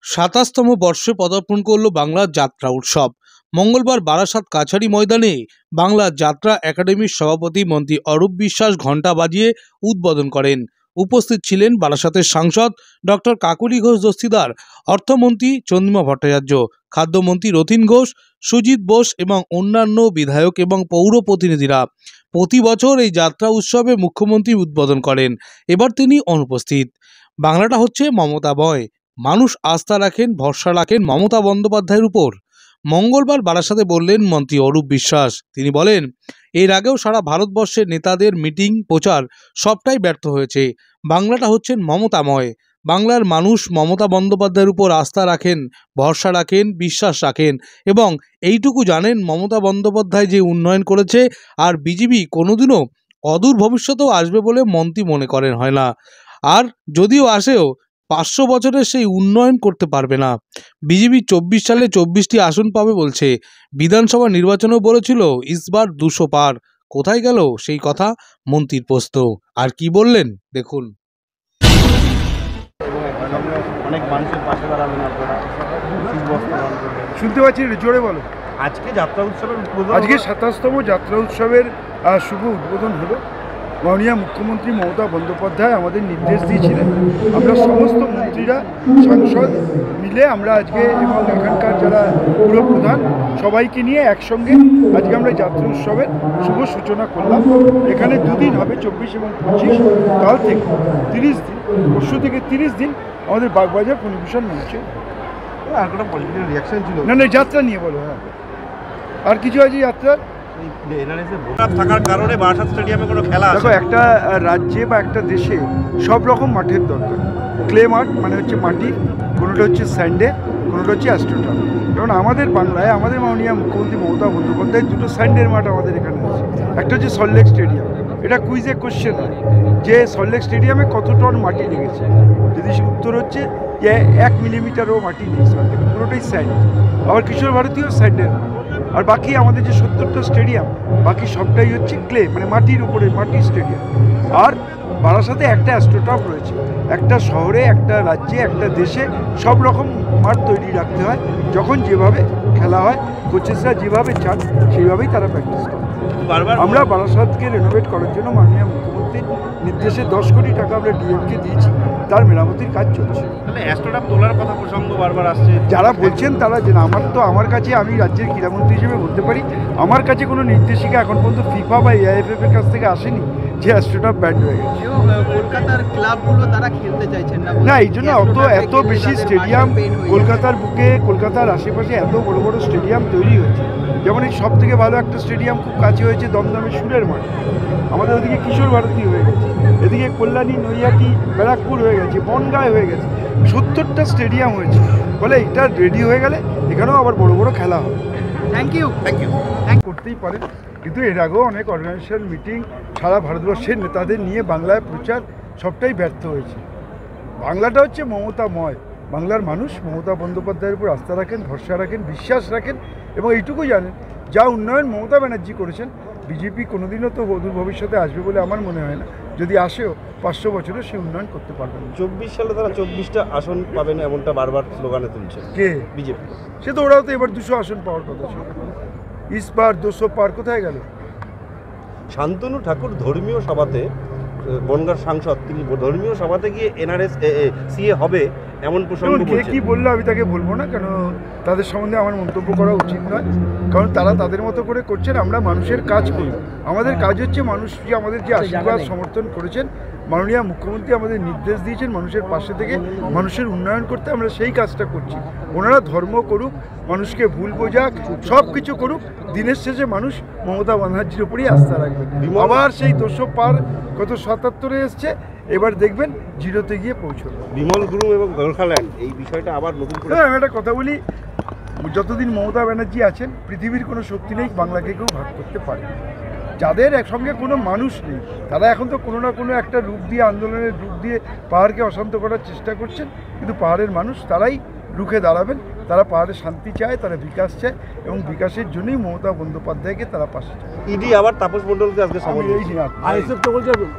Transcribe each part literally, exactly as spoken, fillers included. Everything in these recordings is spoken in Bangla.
সাতাশতম বর্ষে পদার্পণ করল বাংলার যাত্রা উৎসব। মঙ্গলবার বারাসাত কাছারি ময়দানে বাংলা যাত্রা একাডেমির সভাপতি মন্ত্রী অরূপ বিশ্বাস ঘণ্টা বাজিয়ে উদ্বোধন করেন। উপস্থিত ছিলেন বারাসাতের সাংসদ ডক্টর কাকলি ঘোষ দস্তিদার, অর্থমন্ত্রী চন্দ্রিমা ভট্টাচার্য, খাদ্যমন্ত্রী রথীন ঘোষ, সুজিত বোস এবং অন্যান্য বিধায়ক এবং পৌর প্রতিনিধিরা। প্রতি বছর এই যাত্রা উৎসবে মুখ্যমন্ত্রী উদ্বোধন করেন, এবার তিনি অনুপস্থিত। বাংলাটা হচ্ছে মমতাময়, মানুষ আস্থা রাখেন, ভরসা রাখেন মমতা বন্দ্যোপাধ্যায়ের উপর। মঙ্গলবার বারাসাতে বললেন মন্ত্রী অরূপ বিশ্বাস। তিনি বলেন, এর আগেও সারা ভারতবর্ষের নেতাদের মিটিং প্রচার সবটাই ব্যর্থ হয়েছে। বাংলাটা হচ্ছেন মমতাময়, বাংলার মানুষ মমতা বন্দ্যোপাধ্যায়ের উপর আস্থা রাখেন, ভরসা রাখেন, বিশ্বাস রাখেন এবং এইটুকু জানেন মমতা বন্দ্যোপাধ্যায় যে উন্নয়ন করেছে আর বিজেপি কোনোদিনও অদূর ভবিষ্যতেও আসবে বলে মন্ত্রী মনে করেন হয় না। আর যদিও আসেও পাঁচশো বছরের সেই উন্নয়ন করতে পারবে না। বিজেপি চব্বিশ সালে চব্বিশটি আসন পাবে বলছে। বিধানসভা নির্বাচনেও বলেছিল ইসবার দুশো পার। কোথায় গেল সেই কথা? মন্ত্রীর প্রশ্ন। আর কি বললেন দেখুন। অনেক মানুষের পাশে দাঁড়াবেন আপনারা, শুনতে পাচ্ছি, জোরে বলো। আজকে যাত্রা উৎসবের আজকে সাতাশতম যাত্রা উৎসবের শুভ উদ্বোধন হলো। মাননীয় মুখ্যমন্ত্রী মমতা বন্দ্যোপাধ্যায় আমাদের নির্দেশ দিয়েছিলেন, আমরা সমস্ত মন্ত্রীরা সাংসদ মিলে আমরা আজকে এবং এখানকার যারা পুরপ্রধান সবাইকে নিয়ে একসঙ্গে আজকে আমরা যাত্রা উৎসবের শুভ সূচনা করলাম। এখানে দুদিন হবে, চব্বিশ এবং পঁচিশ, কাল থেকে তিরিশ দিন, পরশু থেকে তিরিশ দিন আমাদের বাগবাজার পরিবেশন মঞ্চে। আর কোনো পজিটিভ রিয়াকশন ছিল না না যাত্রা নিয়ে বলো। হ্যাঁ, আর কিছু আছে যাত্রার থাকার কারণে বারাসাত স্টেডিয়ামে কোনো খেলা? দেখো, একটা রাজ্যে বা একটা দেশে সব রকম মাঠের দরকার। ক্লে মাঠ মানে হচ্ছে মাটি, কোনোটা হচ্ছে স্যান্ডে, কোনোটা হচ্ছে অ্যাস্ট্রোটার্ফ। যেমন আমাদের বাংলায় আমাদের মাননীয় মুখ্যমন্ত্রী মমতা বন্দ্যোপাধ্যায় দুটো স্যান্ডের মাঠ আমাদের এখানে আছে। একটা হচ্ছে সল্টলেক স্টেডিয়াম। এটা কুইজে কোশ্চেন হয় যে সল্টলেক স্টেডিয়ামে কত টন মাটি লেগেছে, যদি সে উত্তর হচ্ছে যে এক মিলিমিটারও মাটি নেই, পুরোটাই স্যান্ড। আবার কিশোর ভারতীয় স্যান্ডের। আর বাকি আমাদের যে সত্তরটা স্টেডিয়াম, বাকি সবটাই হচ্ছে ক্লে মানে মাটির উপরে, মাটির স্টেডিয়াম। আর বারাসাতে একটা অ্যাস্ট্রোটার্ফ রয়েছে। একটা শহরে, একটা রাজ্যে, একটা দেশে সব রকম মাঠ তৈরি রাখতে হয়। যখন যেভাবে খেলা হয়, কোচেসরা যেভাবে চান সেইভাবেই তারা প্র্যাকটিস করে। আমরা বারাসাতকে রেনোভেট করার জন্য মাননীয় মুখ্যমন্ত্রীর নির্দেশে দশ কোটি টাকা আমরা ডিএমকে দিয়েছি, তার মেরামতির কাজ চলছে। অ্যাস্ট্রোটার্ফ তোলার কথা প্রসঙ্গ বারবার আসছে, যারা বলছেন তারা যে আমার তো আমার কাছে, আমি রাজ্যের ক্রীড়ামন্ত্রী হিসেবে বলতে পারি, আমার কাছে কোনো নির্দেশিকা এখন পর্যন্ত ফিফা বা এআইএফএফ এর কাছ থেকে আসেনি যে অ্যাস্ট্রোটার্ফ ব্যান্ড হয়ে গেছে। কলকাতার ক্লাবগুলো তারা খেলতে চাইছেন না, না এই জন্য অত এত বেশি স্টেডিয়াম কলকাতার বুকে, কলকাতার আশেপাশে এত বড় বড় স্টেডিয়াম তৈরি হয়েছে। যেমন এই সব থেকে ভালো একটা স্টেডিয়াম খুব কাছে হয়েছে দমদমের সুরের মাঠ, আমাদের ওদিকে কিশোর ভারতী হয়ে গেছে, এদিকে কল্যাণী, নৈহাটি, ব্যারাকপুর হয়ে গেছে, বনগাঁ হয়ে গেছে, সত্তরটা স্টেডিয়াম হয়েছে। ফলে এটা রেডি হয়ে গেলে এখানেও আবার বড় বড় খেলা হবে। থ্যাংক ইউ থ্যাংক ইউ করতেই পারে, কিন্তু এর আগেও অনেক অর্গানাইজেশন মিটিং সারা ভারতবর্ষের নেতাদের নিয়ে বাংলায় প্রচার সবটাই ব্যর্থ হয়েছে। বাংলাটা হচ্ছে মমতাময়, বাংলার মানুষ মমতা বন্দ্যোপাধ্যায়ের উপর আস্থা রাখেন, ভরসা রাখেন, বিশ্বাস রাখেন এবং এইটুকু জানেন যা উন্নয়ন মমতা ব্যানার্জি করেছেন বিজেপি কোনোদিনও তো অদূর ভবিষ্যতে আসবে বলে আমার মনে হয় না। যদি আসেও পাঁচশো বছরে সে উন্নয়ন করতে পারবে না। চব্বিশ সালে তারা চব্বিশটা আসন পাবেন এমনটা বারবার স্লোগানে তুলছে কে? বিজেপি। সে তো ওরাও তো এবার দুশো আসন পাওয়ার কথা ছিল, ইসবার দুশো পার কোথায় গেল? শান্তনু ঠাকুর ধর্মীয় সভাতে, বনগাঁর সাংসদ, তিনি ধর্মীয় সভাতে গিয়ে এনআরএস সিএ হবে এমন প্রসঙ্গ বলছেন। কে কি বললো আমি তাকে বলবো না, কেন তাদের সম্বন্ধে আমার মন্তব্য করা উচিত নয়, কারণ তারা তাদের মতো করে করছেন। আমরা মানুষের কাজ করি, আমাদের কাজ হচ্ছে মানুষ যে আমাদের যে আশীর্বাদ সমর্থন করেছেন, মাননীয় মুখ্যমন্ত্রী আমাদের নির্দেশ দিয়েছেন মানুষের পাশে থেকে মানুষের উন্নয়ন করতে, আমরা সেই কাজটা করছি। ওনারা ধর্ম করুক, মানুষকে ভুল বোঝাক, সব কিছু করুক, দিনের শেষে মানুষ মমতা ব্যানার্জির উপরেই আস্থা রাখবে। আবার সেই দুশো পার কত সাতাত্তরে এসছে, এবার দেখবেন জিরোতে গিয়ে পৌঁছবে। বিমল গুরুং এবং গোর্খাল্যান্ড, এই বিষয়টা আবার নতুন করে। আমি একটা কথা বলি, যতদিন মমতা ব্যানার্জি আছেন পৃথিবীর কোনো শক্তি নেই বাংলাকে কেউ ভাগ করতে পারে। যাদের একসঙ্গে কোনো মানুষ নেই তারা এখন তো কোনো না কোনো একটা রূপ দিয়ে, আন্দোলনের রূপ দিয়ে পাহাড়কে অশান্ত করার চেষ্টা করছেন, কিন্তু পাহাড়ের মানুষ তারাই রুখে দাঁড়াবেন। তারা পাহাড়ে শান্তি চায়, তারা বিকাশ চায় এবং বিকাশের জন্যই মমতা বন্দ্যোপাধ্যায়কে তারা পাশে চায়। ইডি আবার তাপস মণ্ডলকে আজকে সময় এই আইএসএফ তো বলছে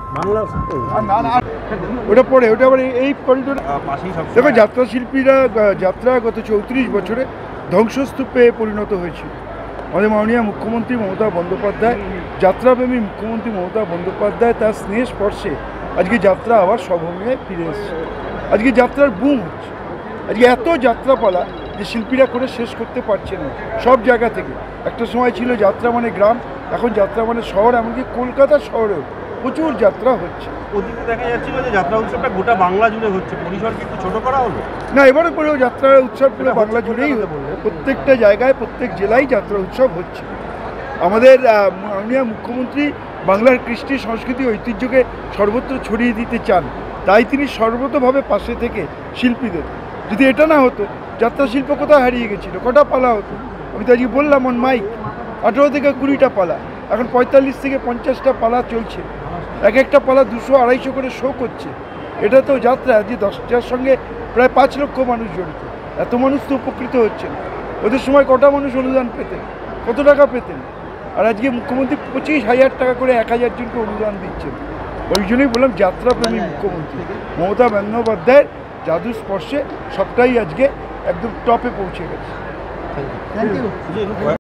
বাংলা না না ওটা পরে ওটা আবার এই করিডোর দেখো যাত্রা শিল্পীরা যাত্রা গত চৌত্রিশ বছরে ধ্বংসস্তূপে পরিণত হয়েছিল। আমাদের মাননীয় মুখ্যমন্ত্রী মমতা বন্দ্যোপাধ্যায়, যাত্রাপ্রেমী মুখ্যমন্ত্রী মমতা বন্দ্যোপাধ্যায় তার স্নেহ স্পর্শে আজকে যাত্রা আবার স্বভূমিতে ফিরে এসেছে। আজকে যাত্রার বুম হচ্ছে, আজকে এত যাত্রাপালা যে শিল্পীরা করে শেষ করতে পারছেন না সব জায়গা থেকে। একটা সময় ছিল যাত্রা মানে গ্রাম, এখন যাত্রা মানে শহর, এমনকি কলকাতা শহরেও প্রচুর যাত্রা হচ্ছে। অতীতে দেখা যাচ্ছিল যে যাত্রা উৎসবটা গোটা বাংলা জুড়ে হচ্ছে, পরিসর কি একটু ছোট করা হলো? না, এবারে করেও যাত্রা উৎসব পুরো বাংলা জুড়েই প্রত্যেকটা জায়গায় প্রত্যেক জেলায় যাত্রা উৎসব হচ্ছে। আমাদের মাননীয় মুখ্যমন্ত্রী বাংলার কৃষ্টি সংস্কৃতি ঐতিহ্যকে সর্বত্র ছড়িয়ে দিতে চান, তাই তিনি সর্বতভাবে পাশে থেকে শিল্পীদের। যদি এটা না হতো যাত্রা শিল্প কোথায় হারিয়ে গেছিলো, কটা পালা হতো? আমি তো আজকে বললাম অন মাইক আঠেরো থেকে কুড়িটা পালা, এখন পঁয়তাল্লিশ থেকে পঞ্চাশটা পালা চলছে, এক একটা পালা দুশো আড়াইশো করে শো করছে। এটা তো যাত্রা যে দশটার সঙ্গে প্রায় পাঁচ লক্ষ মানুষ জড়িত, এত মানুষ তো উপকৃত হচ্ছেন। ওদের সময় কটা মানুষ অনুদান পেতেন, কত টাকা পেতেন? আর আজকে মুখ্যমন্ত্রী পঁচিশ হাজার টাকা করে এক হাজার জনকে অনুদান দিচ্ছেন। ওই জন্যই বললাম যাত্রাপ্রেমী মুখ্যমন্ত্রী মমতা বন্দ্যোপাধ্যায়ের জাদু স্পর্শে সবটাই আজকে একদম টপে পৌঁছে গেছে। Thank you.